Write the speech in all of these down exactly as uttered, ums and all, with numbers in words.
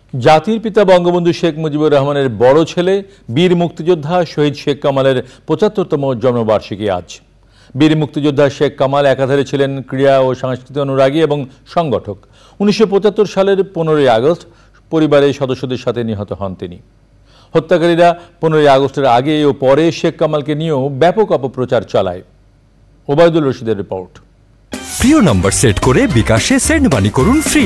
জাতির পিতা বঙ্গবন্ধু শেখ মুজিবুর রহমানের বড় ছেলে বীর মুক্তিযোদ্ধা শহীদ শেখ কামালের পঁচাত্তরতম জন্মবার্ষিকী আজ। বীর মুক্তিযোদ্ধা শেখ কামাল একাধারে ছিলেন ক্রীড়া ও সাংস্কৃতিক অনুরাগী এবং সংগঠক। উনিশশো পঁচাত্তর সালের পনেরোই আগস্ট পরিবারের সদস্যদের সাথে নিহত হন তিনি। হত্যাকারীরা পনেরোই আগস্টের আগে ও পরে শেখ কামালকে নিয়েও ব্যাপক অপপ্রচার চালায়। ওবায়দুল রশিদের রিপোর্ট। প্রিয় নম্বর সেট করে বিকাশে সেন্ড মানি করুন ফ্রি।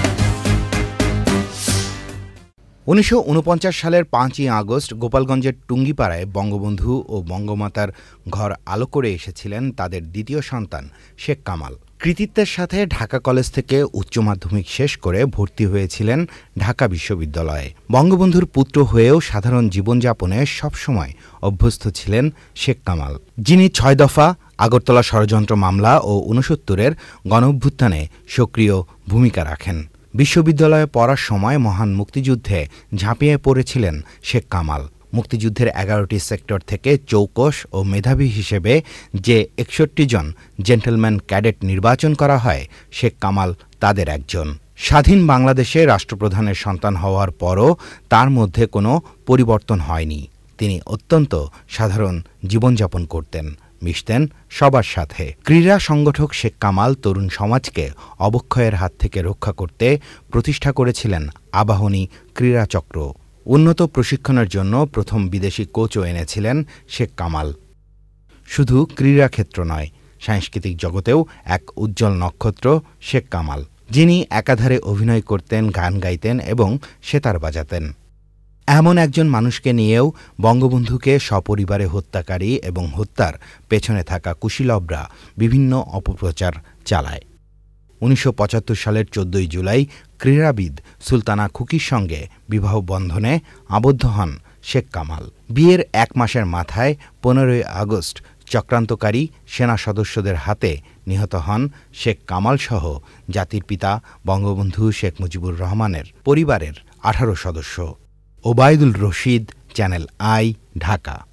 উনিশশো উনপঞ্চাশ সালের পাঁচই আগস্ট গোপালগঞ্জের টুঙ্গিপাড়ায় বঙ্গবন্ধু ও বঙ্গমাতার ঘর আলো করে এসেছিলেন তাদের দ্বিতীয় সন্তান শেখ কামাল। কৃতিত্বের সাথে ঢাকা কলেজ থেকে উচ্চ মাধ্যমিক শেষ করে ভর্তি হয়েছিলেন ঢাকা বিশ্ববিদ্যালয়ে। বঙ্গবন্ধুর পুত্র হয়েও সাধারণ জীবনযাপনে সবসময় অভ্যস্ত ছিলেন শেখ কামাল, যিনি ছয় দফা, আগরতলা ষড়যন্ত্র মামলা ও ঊনসত্তরের গণঅভ্যুত্থানে সক্রিয় ভূমিকা রাখেন। বিশ্ববিদ্যালয়ে পড়ার সময় মহান মুক্তিযুদ্ধে ঝাঁপিয়ে পড়েছিলেন শেখ কামাল। মুক্তিযুদ্ধের এগারোটি সেক্টর থেকে চৌকস ও মেধাবী হিসেবে যে একষট্টি জন জেন্টলম্যান ক্যাডেট নির্বাচন করা হয়, শেখ কামাল তাদের একজন। স্বাধীন বাংলাদেশে রাষ্ট্রপ্রধানের সন্তান হওয়ার পরও তার মধ্যে কোনো পরিবর্তন হয়নি। তিনি অত্যন্ত সাধারণ জীবনযাপন করতেন, মিশতেন সবার সাথে। ক্রীড়া সংগঠক শেখ কামাল তরুণ সমাজকে অবক্ষয়ের হাত থেকে রক্ষা করতে প্রতিষ্ঠা করেছিলেন আবাহনী ক্রীড়া চক্র। উন্নত প্রশিক্ষণের জন্য প্রথম বিদেশি কোচও এনেছিলেন শেখ কামাল। শুধু ক্রীড়াক্ষেত্র নয়, সাংস্কৃতিক জগতেও এক উজ্জ্বল নক্ষত্র শেখ কামাল, যিনি একাধারে অভিনয় করতেন, গান গাইতেন এবং সেতার বাজাতেন। এমন একজন মানুষকে নিয়েও বঙ্গবন্ধুকে সপরিবারে হত্যাকারী এবং হত্যার পেছনে থাকা কুশীলবরা বিভিন্ন অপপ্রচার চালায়। উনিশশো পঁচাত্তর সালের চোদ্দই জুলাই ক্রীড়াবিদ সুলতানা খুকির সঙ্গে বিবাহ বন্ধনে আবদ্ধ হন শেখ কামাল। বিয়ের এক মাসের মাথায় পনেরোই আগস্ট চক্রান্তকারী সেনা সদস্যদের হাতে নিহত হন শেখ কামাল সহ জাতির পিতা বঙ্গবন্ধু শেখ মুজিবুর রহমানের পরিবারের আঠারো সদস্য। Obaidul Rashid, Channel I, Dhaka.